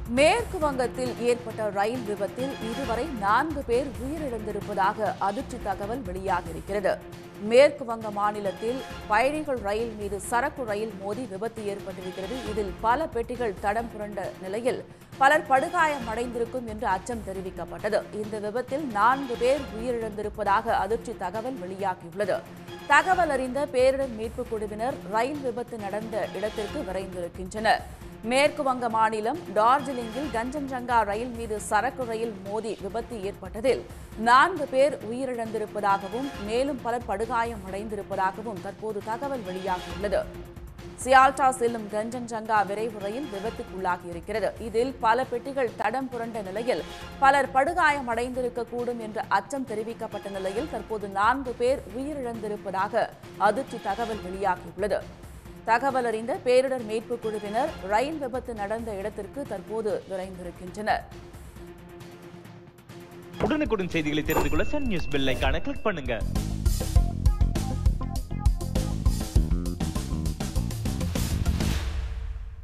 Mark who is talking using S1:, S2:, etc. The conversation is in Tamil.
S1: மேற்கு வங்கத்தில் ஏற்பட்ட ரயில் விபத்தில் இதுவரை 4 பேர் உயிரிழந்திருப்பதாக அதிர்ச்சி தகவல் வெளியாகியிருக்கிறது. மேற்கு வங்க மாநிலத்தில் பயணிகள் ரயில் மீது சரக்கு ரயில் மோதி விபத்து ஏற்பட்டிருக்கிறது. இதில் பல பெட்டிகள் தடம் புரண்ட நிலையில் பலர் படுகாயமடைந்திருக்கும் என்று அச்சம் தெரிவிக்கப்பட்டது. இந்த விபத்தில் 4 பேர் உயிரிழந்திருப்பதாக அதிர்ச்சி தகவல் வெளியாகியுள்ளது. தகவல் அறிந்த பேரிடர் மீட்புக் குழுவினர் ரயில் விபத்து நடந்த இடத்திற்கு விரைந்திருக்கின்றனர். மேற்கு வங்க மாநிலம் டார்ஜிலிங்கில் கஞ்சன்ஜங்கா ரயில் மீது சரக்கு ரயில் மோதி விபத்து ஏற்பட்டதில் 4 பேர் உயிரிழந்திருப்பதாகவும் மேலும் பலர் படுகாயம் அடைந்திருப்பதாகவும் தற்போது தகவல் வெளியாகியுள்ளது. சியால்டா செல்லும் கஞ்சன்ஜங்கா விரைவு ரயில் விபத்துக்குள்ளாகியிருக்கிறது. இதில் பல பெட்டிகள் தடம் புரண்ட நிலையில் பலர் படுகாயம் அடைந்திருக்கக்கூடும் என்ற அச்சம் தெரிவிக்கப்பட்ட நிலையில் தற்போது 4 பேர் உயிரிழந்திருப்பதாக அதிர்ச்சி தகவல் வெளியாகியுள்ளது. தகவல் அறிந்த பேரிடர் மீட்புக் குழுவினர் ரயில் விபத்து நடந்த இடத்திற்கு தற்போது விரைந்திருக்கின்றனர்.
S2: உடனுக்குடன் செய்திகளை தெரிந்து கொள்ள சன் நியூஸ் பெல் ஐகானை கிளிக் பண்ணுங்க.